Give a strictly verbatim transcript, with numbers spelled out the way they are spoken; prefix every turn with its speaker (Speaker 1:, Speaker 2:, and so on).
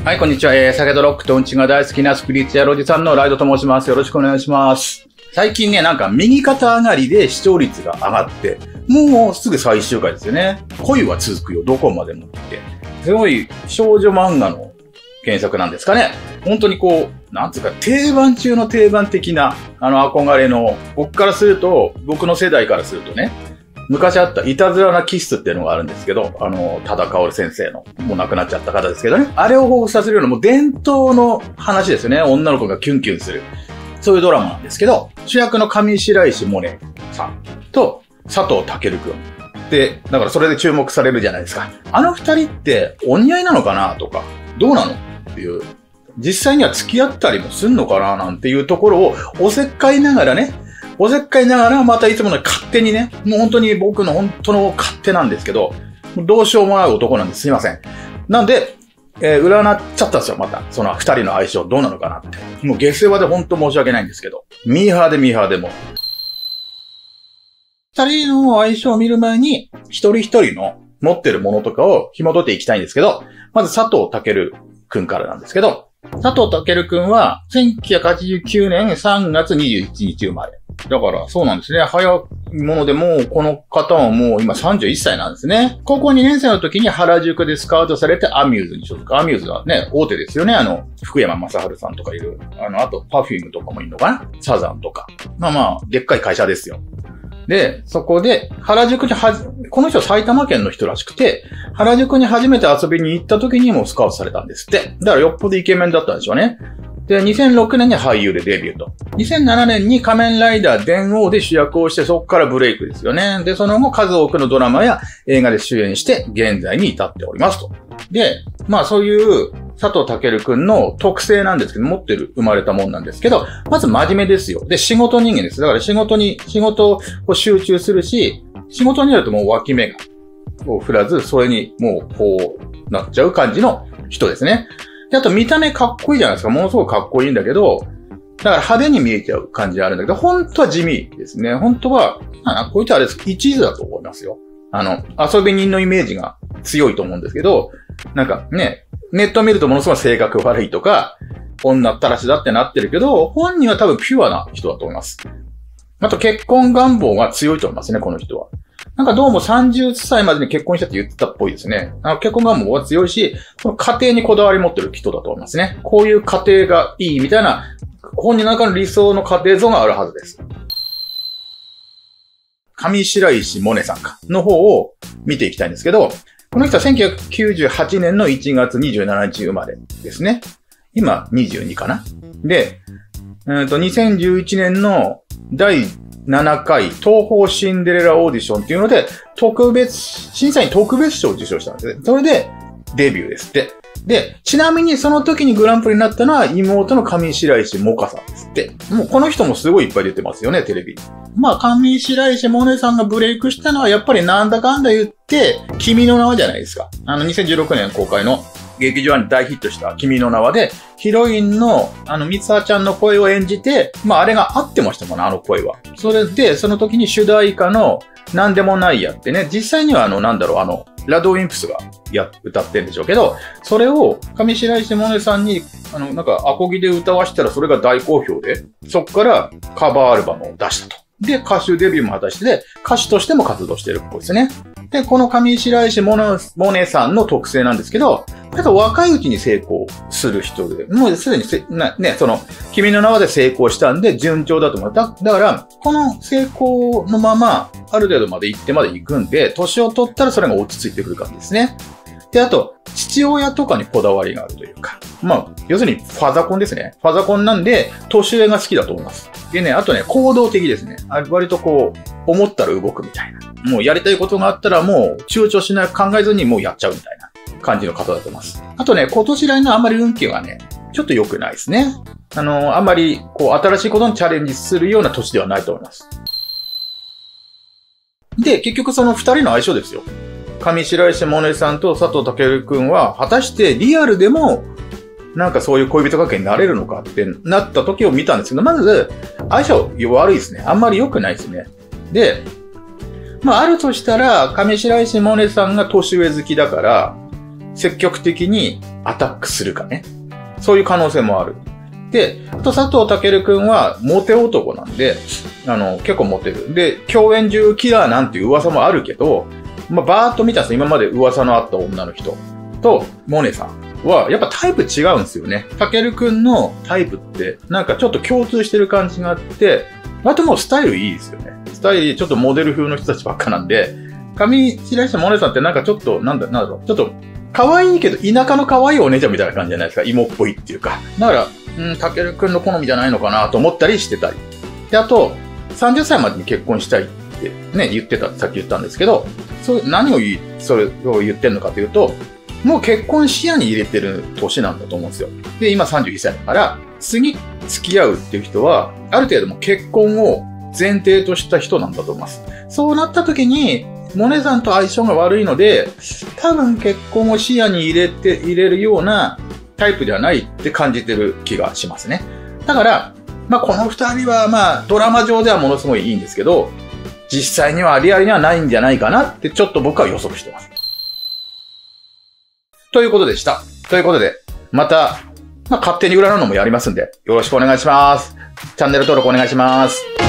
Speaker 1: はい、こんにちは。えー、酒とロックとうんちが大好きなスピリチュアルおじさんのライドと申します。よろしくお願いします。最近ね、なんか右肩上がりで視聴率が上がって、もうすぐ最終回ですよね。恋は続くよ、どこまでもって。すごい少女漫画の原作なんですかね。本当にこう、なんつうか、定番中の定番的な、あの憧れの、僕からすると、僕の世代からするとね、昔あったいたずらなキッスっていうのがあるんですけど、あの、多田薫先生の、もう亡くなっちゃった方ですけどね。あれを彷彿させるようなもう伝統の話ですよね。女の子がキュンキュンする。そういうドラマなんですけど、主役の上白石萌音さんと佐藤健くん。で、だからそれで注目されるじゃないですか。あの二人ってお似合いなのかなとか、どうなのっていう。実際には付き合ったりもすんのかななんていうところをおせっかいながらね、おせっかいながらまたいつもの勝手にね、もう本当に僕の本当の勝手なんですけど、どうしようもない男なんです。すいません。なんで、えー、占っちゃったんですよ、また。その二人の相性どうなのかなって。もう下世話で本当申し訳ないんですけど。ミーハーでミーハーでも。二人の相性を見る前に、一人一人の持ってるものとかを紐解いていきたいんですけど、まず佐藤健くんからなんですけど、佐藤健くんはせんきゅうひゃくはちじゅうきゅうねんさんがつにじゅういちにち生まれ。だから、そうなんですね。早いものでもう、この方はもう今さんじゅういっさいなんですね。高校にねん生の時に原宿でスカウトされてアミューズに所属。アミューズはね、大手ですよね。あの、福山雅治さんとかいる。あの、あと、パフュームとかもいるのかな？サザンとか。まあまあ、でっかい会社ですよ。で、そこで、原宿にはじ、この人埼玉県の人らしくて、原宿に初めて遊びに行った時にもうスカウトされたんですって。だからよっぽどイケメンだったんでしょうね。で、にせんろくねんに俳優でデビューと。にせんななねんに仮面ライダー電王で主役をして、そこからブレイクですよね。で、その後数多くのドラマや映画で主演して、現在に至っておりますと。で、まあそういう佐藤健くんの特性なんですけど、持ってる、生まれたもんなんですけど、まず真面目ですよ。で、仕事人間です。だから仕事に、仕事を集中するし、仕事になるともう脇目が、を振らず、それにもうこうなっちゃう感じの人ですね。で、あと見た目かっこいいじゃないですか。ものすごくかっこいいんだけど、だから派手に見えちゃう感じがあるんだけど、本当は地味ですね。本当は、あこういったあれです。一途だと思いますよ。あの、遊び人のイメージが強いと思うんですけど、なんかね、ネット見るとものすごい性格悪いとか、女ったらしだってなってるけど、本人は多分ピュアな人だと思います。あと結婚願望が強いと思いますね、この人は。なんかどうもさんじゅっさいまでに結婚したって言ってたっぽいですね。あの結婚願望が強いし、この家庭にこだわり持ってる人だと思いますね。こういう家庭がいいみたいな、本人の中の理想の家庭像があるはずです。上白石萌音さんか、の方を見ていきたいんですけど、この人はせんきゅうひゃくきゅうじゅうはちねんのいちがつにじゅうしちにち生まれですね。今にじゅうにかな。で、えっと、にせんじゅういちねんのだいななかい東宝シンデレラオーディションっていうので、特別、審査員特別賞を受賞したんですね。それでデビューですって。で、ちなみにその時にグランプリになったのは妹の上白石萌歌さんですって。もうこの人もすごいいっぱい出てますよね、テレビに。まあ、上白石萌音さんがブレイクしたのはやっぱりなんだかんだ言って、君の名はじゃないですか。あのにせんじゅうろくねん公開の劇場に大ヒットした君の名はで、ヒロインのあの三葉ちゃんの声を演じて、まああれが合ってましたもんね、あの声は。それで、その時に主題歌のなんでもないやってね、実際にはあのなんだろう、あの、ラドウィンプスがや、歌ってんでしょうけど、それを上白石萌音さんに、あの、なんかアコギで歌わしたらそれが大好評で、そっからカバーアルバムを出したと。で、歌手デビューも果たして、歌手としても活動してるっぽいですね。で、この上白石萌音さんの特性なんですけど、ただ若いうちに成功する人で、もうすでにせ、な、ね、その、君の名はで成功したんで順調だと思う。だ、だから、この成功のまま、ある程度まで行ってまで行くんで、年を取ったらそれが落ち着いてくる感じですね。で、あと、父親とかにこだわりがあるというか、まあ、要するにファザコンですね。ファザコンなんで、年上が好きだと思います。でね、あとね、行動的ですね。割とこう、思ったら動くみたいな。もうやりたいことがあったらもう、躊躇しない考えずにもうやっちゃうみたいな感じの方だと思います。あとね、今年来のあんまり運気がね、ちょっと良くないですね。あの、あんまり、こう、新しいことにチャレンジするような年ではないと思います。で、結局その二人の相性ですよ。上白石萌音さんと佐藤健くんは、果たしてリアルでも、なんかそういう恋人関係になれるのかってなった時を見たんですけど、まず、相性悪いですね。あんまり良くないですね。で、まあ、あるとしたら、上白石萌音さんが年上好きだから、 積極的にアタックするかね。そういう可能性もある。で、あと佐藤健くんはモテ男なんで、あの、結構モテる。で、共演中キラーなんていう噂もあるけど、まあ、バーっと見たんですよ。今まで噂のあった女の人と、モネさんは、やっぱタイプ違うんですよね。健くんのタイプって、なんかちょっと共通してる感じがあって、あともうスタイルいいですよね。スタイル、ちょっとモデル風の人たちばっかなんで、上白石萌音さんってなんかちょっと、なんだ、なんだろう、ちょっと、可愛いけど、田舎の可愛いお姉ちゃんみたいな感じじゃないですか。芋っぽいっていうか。だから、うん、たけるくんの好みじゃないのかなと思ったりしてたり。で、あと、さんじゅっさいまでに結婚したいってね、言ってた、さっき言ったんですけど、そう、何を言い、それを言ってんのかというと、もう結婚視野に入れてる年なんだと思うんですよ。で、今さんじゅういっさいだから、次付き合うっていう人は、ある程度もう結婚を前提とした人なんだと思います。そうなった時に、モネさんと相性が悪いので、多分結婚を視野に入れて、入れるようなタイプではないって感じてる気がしますね。だから、まあこの二人はまあドラマ上ではものすごいいいんですけど、実際にはリアルにはないんじゃないかなってちょっと僕は予測してます。ということでした。ということで、また、まあ勝手に占うのもやりますんで、よろしくお願いします。チャンネル登録お願いします。